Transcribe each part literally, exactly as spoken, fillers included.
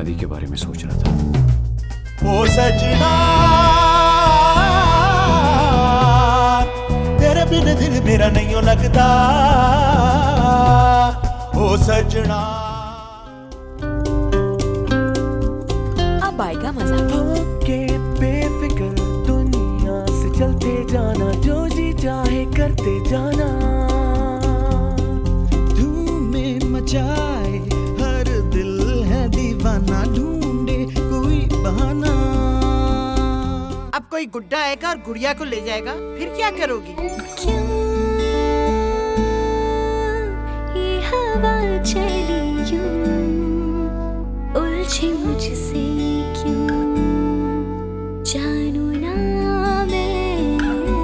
शादी के बारे में सोच रहा था। ओ सजना तेरे बिन दिल मेरा नहीं लगता, ओ सजना। अब आएगा मजा। के बेफिक्र दुनिया से चलते जाना, जो जी चाहे करते जाना, धूमें मचाए हर दिल है दीवाना, ढूंढे कोई बहाना। अब कोई गुड्डा आएगा और गुड़िया को ले जाएगा, फिर क्या करोगी? क्यों ये हवा चली यूं, उलझी मुझसे क्यों, जानू ना मैं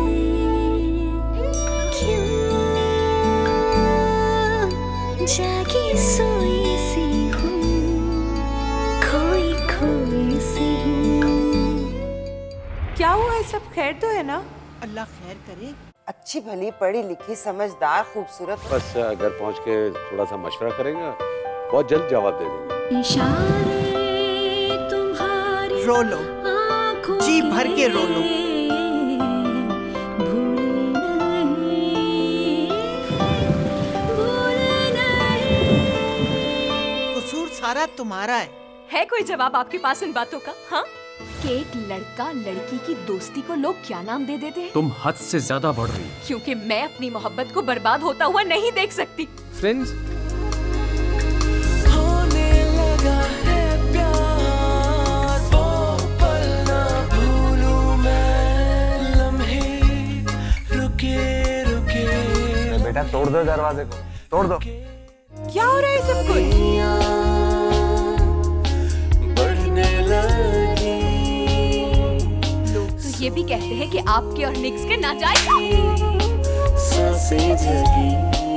क्यों, जागी सोई सी हूँ, खोई खोई सी हूँ। क्या हुआ है? सब खैर तो है ना? अल्लाह खैर करे। अच्छी भली पढ़ी लिखी समझदार खूबसूरत। बस घर पहुंच के थोड़ा सा मशवरा करेंगे, बहुत जल्द जवाब दे देंगे। इशारे तुम्हारे रो लो, जी भर के रो लो। कसूर सारा तुम्हारा है। है कोई जवाब आपके पास इन बातों का? हाँ, कि एक लड़का लड़की की दोस्ती को लोग क्या नाम दे देते हैं? तुम हद से ज्यादा बढ़ रही हो। क्योंकि मैं अपनी मोहब्बत को बर्बाद होता हुआ नहीं देख सकती। फ्रेंड्स, होने लगा है प्यार, वो पल ना भूलूं मैं, लम्हे रुके रुके। बेटा तोड़ दो दरवाजे को, तोड़ दो। क्या हो रहा है सब कुछ? बढ़ने लगी। लोग तो ये भी कहते हैं कि आपके और निक्स के नाजायज सांसें जगी।